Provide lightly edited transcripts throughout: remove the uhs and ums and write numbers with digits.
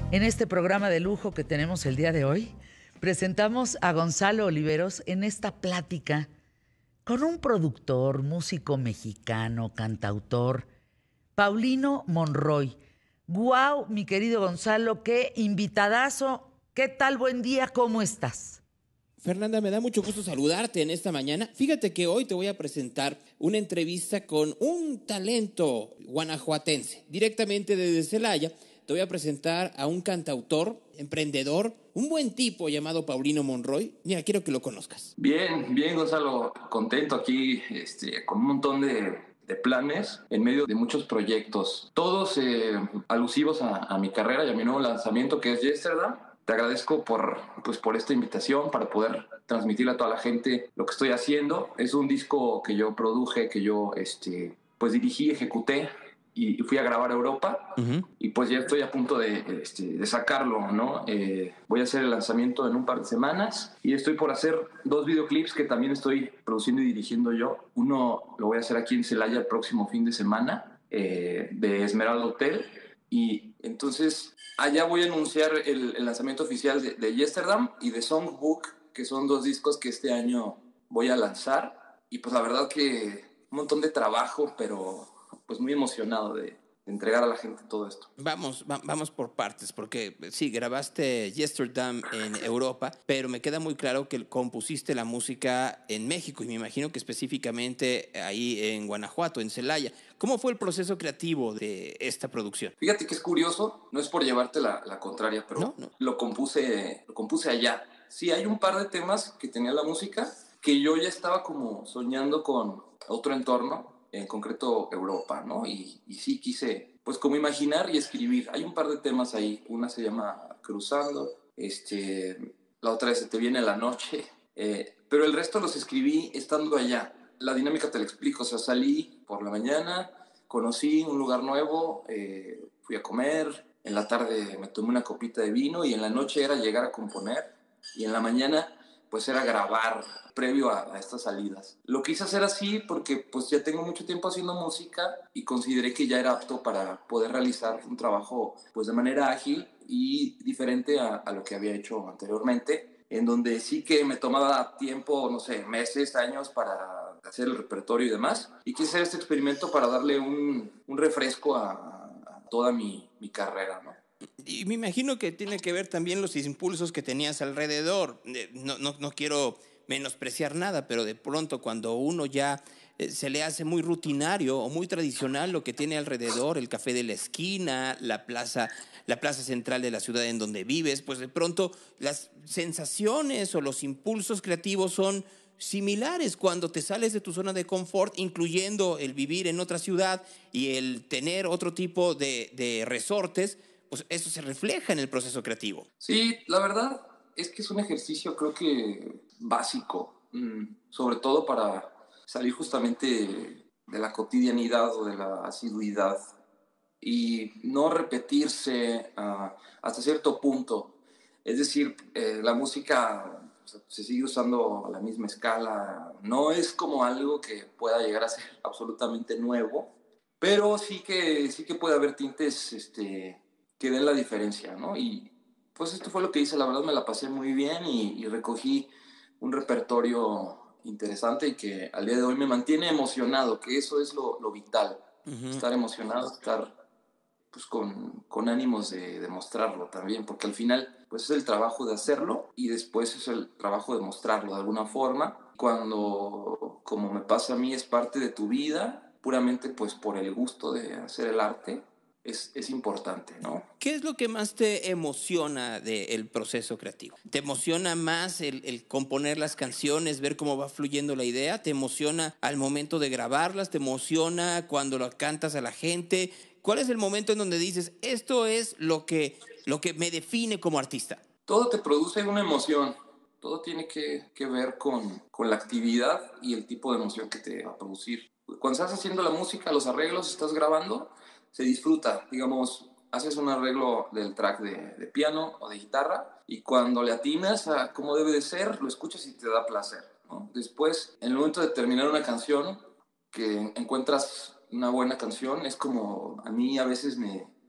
En este programa de lujo que tenemos el día de hoy, presentamos a Gonzalo Oliveros en esta plática con un productor, músico mexicano, cantautor, Paulino Monroy. ¡Guau, mi querido Gonzalo! ¡Qué invitadazo! ¿Qué tal? Buen día, ¿cómo estás? Fernanda, me da mucho gusto saludarte en esta mañana. Fíjate que hoy te voy a presentar una entrevista con un talento guanajuatense, directamente desde Celaya. Te voy a presentar a un cantautor, emprendedor, un buen tipo llamado Paulino Monroy. Mira, quiero que lo conozcas. Bien, bien, Gonzalo. Contento aquí, con un montón de planes en medio de muchos proyectos, todos alusivos a mi carrera y a mi nuevo lanzamiento que es Yesterday. Te agradezco por esta invitación para poder transmitirle a toda la gente lo que estoy haciendo. Es un disco que yo produje, que yo dirigí, ejecuté y fui a grabar a Europa. Y pues ya estoy a punto de sacarlo, ¿no? Voy a hacer el lanzamiento en un par de semanas y estoy por hacer 2 videoclips que también estoy produciendo y dirigiendo yo. Uno lo voy a hacer aquí en Celaya el próximo fin de semana, de Esmeralda Hotel. Y entonces allá voy a anunciar el lanzamiento oficial de Yesterday y de Songbook, que son 2 discos que este año voy a lanzar. Y pues la verdad que un montón de trabajo, pero pues muy emocionado de entregar a la gente todo esto. Vamos por partes, porque sí, grabaste Yesterday en Europa, pero me queda muy claro que compusiste la música en México y me imagino que específicamente ahí en Guanajuato, en Celaya. ¿Cómo fue el proceso creativo de esta producción? Fíjate que es curioso, no es por llevarte la contraria, pero No. Lo compuse allá. Sí, hay un par de temas que tenía la música que yo ya estaba como soñando con otro entorno, en concreto Europa, ¿no? Y sí quise, pues como imaginar y escribir. Hay un par de temas ahí. Una se llama Cruzando, la otra es Se te viene la noche, pero el resto los escribí estando allá. La dinámica te la explico, o sea, salí por la mañana, conocí un lugar nuevo, fui a comer, en la tarde me tomé una copita de vino y en la noche era llegar a componer y en la mañana pues era grabar previo a estas salidas. Lo quise hacer así porque pues ya tengo mucho tiempo haciendo música y consideré que ya era apto para poder realizar un trabajo pues de manera ágil y diferente a lo que había hecho anteriormente, en donde sí que me tomaba tiempo, no sé, meses, años para hacer el repertorio y demás. Y quise hacer este experimento para darle un refresco a toda mi carrera, ¿no? Y me imagino que tiene que ver también los impulsos que tenías alrededor. No quiero menospreciar nada, pero de pronto cuando uno ya se le hace muy rutinario o muy tradicional lo que tiene alrededor, el café de la esquina, la plaza central de la ciudad en donde vives, pues de pronto las sensaciones o los impulsos creativos son similares cuando te sales de tu zona de confort, incluyendo el vivir en otra ciudad y el tener otro tipo de resortes. Pues eso se refleja en el proceso creativo. Sí, la verdad es que es un ejercicio creo que básico, sobre todo para salir justamente de la cotidianidad o de la asiduidad y no repetirse hasta cierto punto. Es decir, la música se sigue usando a la misma escala, no es como algo que pueda llegar a ser absolutamente nuevo, pero sí que puede haber tintes que den la diferencia, ¿no? Y pues esto fue lo que hice, la verdad me la pasé muy bien y recogí un repertorio interesante y que al día de hoy me mantiene emocionado, que eso es lo vital, estar emocionado, estar pues con ánimos de demostrarlo también, porque al final pues es el trabajo de hacerlo y después es el trabajo de mostrarlo de alguna forma. Cuando, como me pasa a mí, es parte de tu vida, puramente pues por el gusto de hacer el arte, es importante, ¿no? ¿Qué es lo que más te emociona del proceso creativo? ¿Te emociona más el componer las canciones, ver cómo va fluyendo la idea? ¿Te emociona al momento de grabarlas? ¿Te emociona cuando lo cantas a la gente? ¿Cuál es el momento en donde dices, esto es lo que me define como artista? Todo te produce una emoción. Todo tiene que ver con la actividad y el tipo de emoción que te va a producir. Cuando estás haciendo la música, los arreglos, estás grabando, se disfruta. Digamos, haces un arreglo del track de piano o de guitarra y cuando le atinas a cómo debe de ser, lo escuchas y te da placer, ¿no? Después, en el momento de terminar una canción, que encuentras una buena canción, es como a mí a veces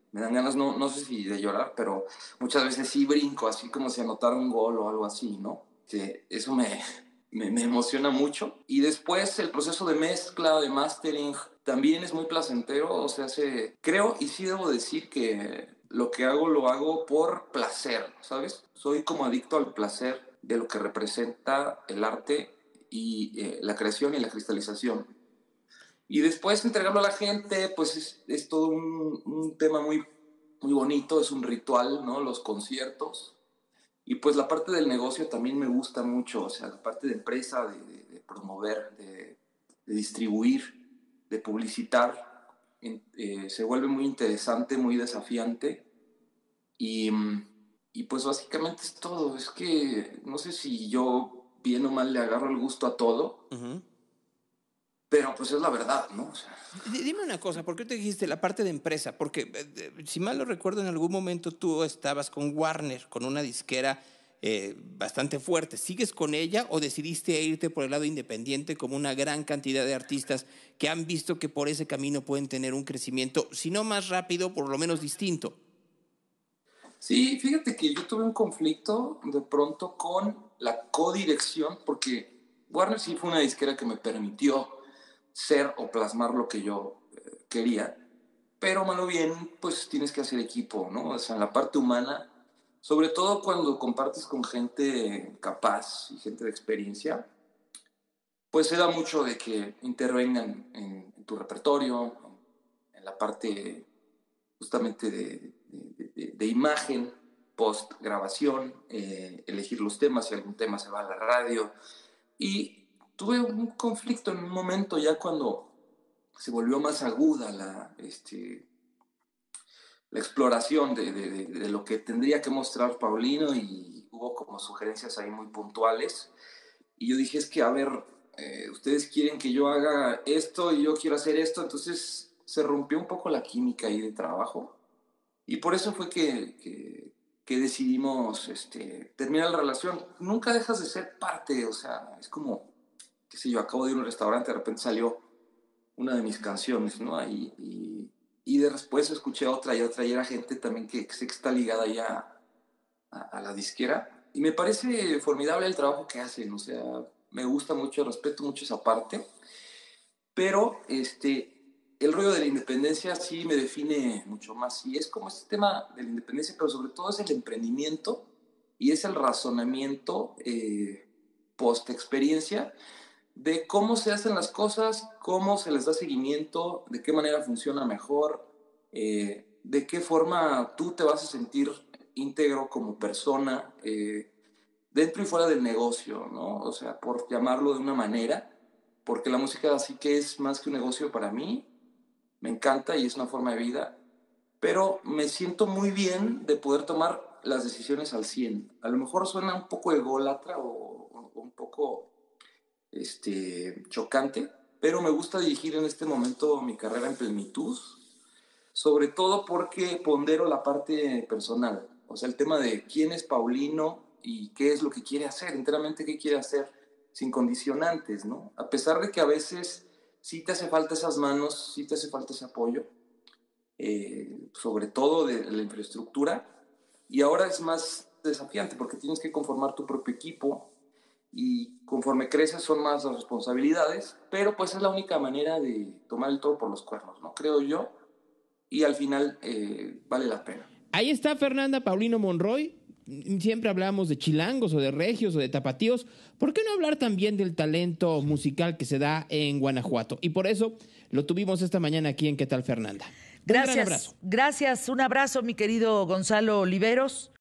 me dan ganas, no sé si de llorar, pero muchas veces sí brinco, así como si anotara un gol o algo así, ¿no? Que eso me emociona mucho. Y después el proceso de mezcla, de mastering, también es muy placentero. O sea, creo y sí debo decir que lo que hago lo hago por placer, ¿sabes? Soy como adicto al placer de lo que representa el arte y la creación y la cristalización. Y después entregarlo a la gente, pues es todo un tema muy, muy bonito, es un ritual, ¿no? Los conciertos. Y pues la parte del negocio también me gusta mucho, o sea, la parte de empresa, de promover, de distribuir, de publicitar, se vuelve muy interesante, muy desafiante. Y, y pues básicamente es todo. Es que no sé si yo bien o mal le agarro el gusto a todo, pero pues es la verdad, ¿no? O sea, Dime una cosa, ¿por qué te dijiste la parte de empresa? Porque, si mal lo recuerdo, en algún momento tú estabas con Warner, con una disquera bastante fuerte. ¿Sigues con ella o decidiste irte por el lado independiente como una gran cantidad de artistas que han visto que por ese camino pueden tener un crecimiento, si no más rápido, por lo menos distinto? sí, fíjate que yo tuve un conflicto de pronto con la codirección, porque Warner sí fue una disquera que me permitió ser o plasmar lo que yo quería, pero malo bien, pues tienes que hacer equipo, ¿no? O sea, en la parte humana, sobre todo cuando compartes con gente capaz y gente de experiencia, pues se da mucho de que intervengan en tu repertorio, en la parte justamente de imagen, post grabación, elegir los temas, si algún tema se va a la radio. Y tuve un conflicto en un momento ya cuando se volvió más aguda la exploración de lo que tendría que mostrar Paulino, y hubo como sugerencias ahí muy puntuales. Y yo dije, es que, a ver, ustedes quieren que yo haga esto y yo quiero hacer esto, entonces se rompió un poco la química ahí de trabajo. Y por eso fue que decidimos terminar la relación. Nunca dejas de ser parte, o sea, es como, qué sé yo, acabo de ir a un restaurante, de repente salió una de mis canciones, ¿no? Y después escuché otra y otra, y era gente también que sé que está ligada ya a la disquera. Y me parece formidable el trabajo que hacen, o sea, me gusta mucho, respeto mucho esa parte. Pero el rollo de la independencia sí me define mucho más. Y es como este tema de la independencia, pero sobre todo es el emprendimiento y es el razonamiento post-experiencia de cómo se hacen las cosas, cómo se les da seguimiento, de qué manera funciona mejor, de qué forma tú te vas a sentir íntegro como persona, dentro y fuera del negocio, ¿no? O sea, por llamarlo de una manera, porque la música sí que es más que un negocio para mí, me encanta y es una forma de vida, pero me siento muy bien de poder tomar las decisiones al 100. A lo mejor suena un poco ególatra o un poco chocante, pero me gusta dirigir en este momento mi carrera en plenitud, sobre todo porque pondero la parte personal, o sea, el tema de quién es Paulino y qué es lo que quiere hacer, enteramente qué quiere hacer, sin condicionantes, ¿no? A pesar de que a veces sí te hace falta esas manos, sí te hace falta ese apoyo, sobre todo de la infraestructura, y ahora es más desafiante porque tienes que conformar tu propio equipo y conforme creces son más las responsabilidades, pero pues es la única manera de tomar el toro por los cuernos, ¿no? Creo yo, y al final vale la pena. Ahí está Fernanda Paulino Monroy. Siempre hablamos de chilangos o de regios o de tapatíos. ¿Por qué no hablar también del talento musical que se da en Guanajuato? Y por eso lo tuvimos esta mañana aquí en ¿Qué tal, Fernanda? Un gran abrazo. Gracias, un abrazo, mi querido Gonzalo Oliveros.